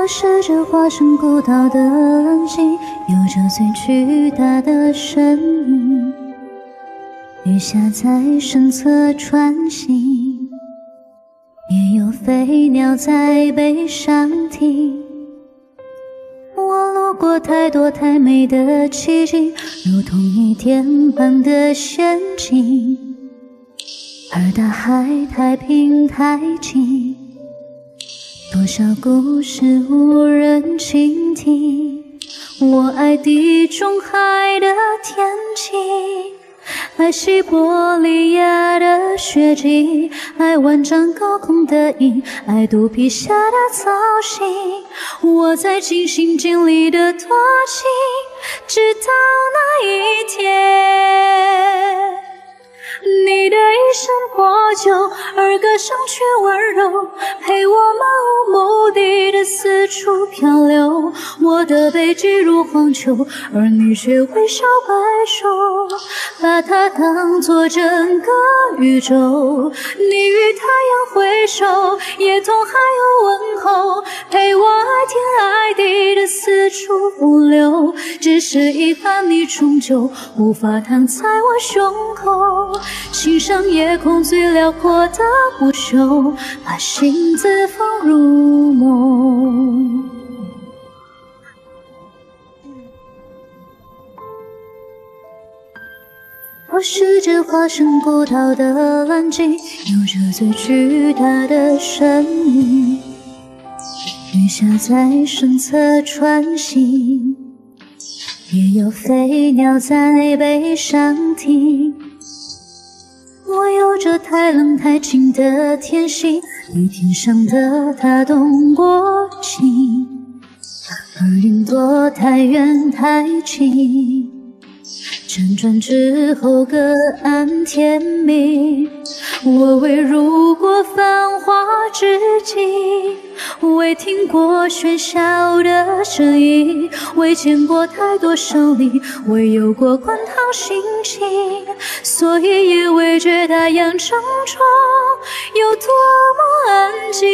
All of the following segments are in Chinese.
我是这化身孤岛的冷静，有着最巨大的声音，雨下在身侧穿行，也有飞鸟在背上停。我路过太多太美的奇迹，如同一天般的陷阱，而大海太平太静，多少故事无人倾听。我爱地中海的天气，爱西伯利亚的雪景，爱万丈高空的鹰，爱肚皮下的造型。我在尽心尽力的多情，直到那一天，你的一声破旧，而歌声却温柔，陪我漫无目的的四处漂流。我的背脊如荒丘，而你却微笑摆首，把它当作整个宇宙。你与太阳挥手，也同海鸥问候，陪我爱天爱地的四处浮流。只是遗憾，你终究无法躺在我胸口，欣赏夜空最辽阔的不朽，把心字放入梦。我是这化身孤岛的蓝鲸，有着最巨大的声音，雨下在身侧穿行，也有飞鸟在背上停。我有着太冷太清的天性，比天上的它动过情，而云朵太远太近，辗转之后各安天命。我未入过繁华之境，未听过喧嚣的声音，未见过太多胜利，未有过滚烫心情，所以也未觉大洋正中有多么安静。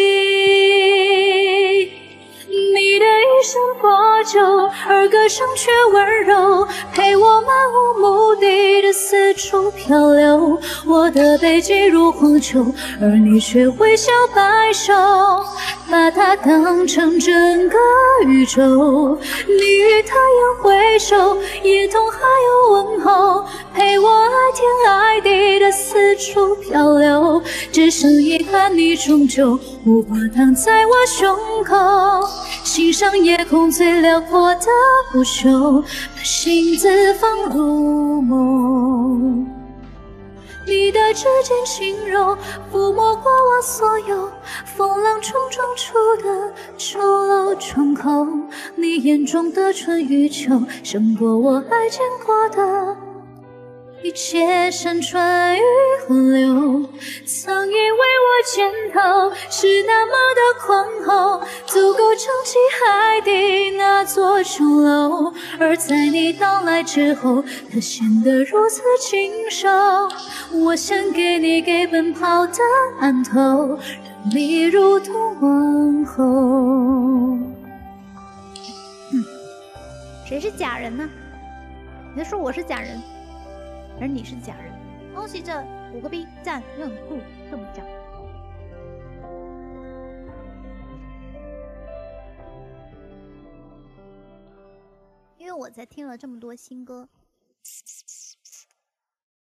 你的一声破旧，而歌声却温柔，陪我漫无目的的四处漂流。我的背脊如荒丘，而你却微笑摆首，把它当成整个宇宙。你与太阳挥手，也同海鸥问候，陪我爱天爱地的四处漂流。只剩遗憾，你终究无法躺在我胸口，欣赏夜空最辽阔的不朽，把心字放入梦。你的指尖轻柔，抚摸过我所有风浪冲撞出的丑陋窗口。你眼中的春与秋，胜过我爱见过的一切山川与河流。曾以为我肩头是那么的宽厚，足够撑起海底那座琼楼，而在你到来之后，它显得如此清瘦。我想给你给奔跑的岸头，让你如同问候。 谁是假人呢？你在说我是假人，而你是假人。恭喜这5个 B 赞任务中奖。因为我在听了这么多新歌，